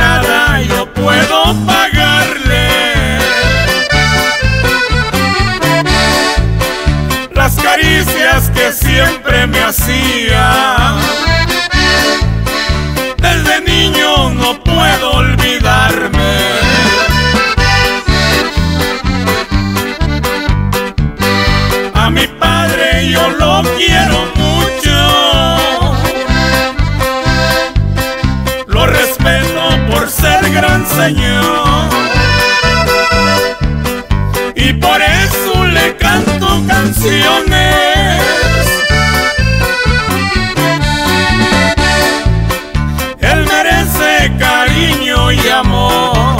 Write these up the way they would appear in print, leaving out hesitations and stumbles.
nada yo puedo pagarle. Las caricias que siempre me hacía, desde niño no puedo olvidarme. A mi padre yo lo quiero mucho, lo respeto por ser gran señor, y por eso le canto canciones. Él merece cariño y amor.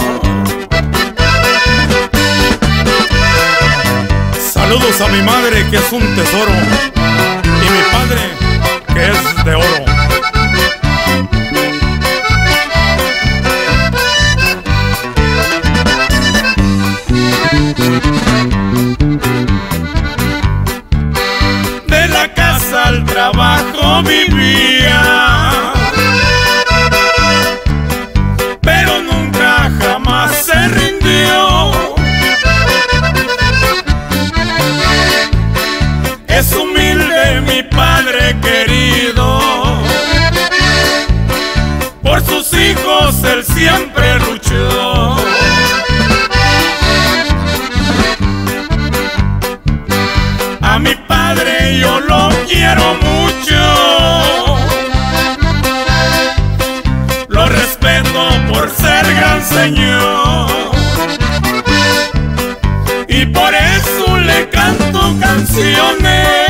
Saludos a mi madre, que es un tesoro, y mi padre, que es de oro. De la casa al trabajo vivía, pero nunca jamás se rindió. Es humilde mi padre querido, por sus hijos él siempre luchó. A mi padre yo lo quiero mucho, lo respeto por ser gran señor, y por eso le canto canciones.